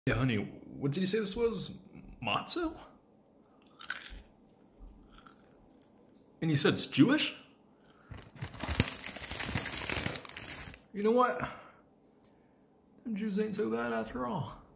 Yeah, honey, what did you say this was? Matzo? And you said it's Jewish? You know what? Them Jews ain't so bad after all.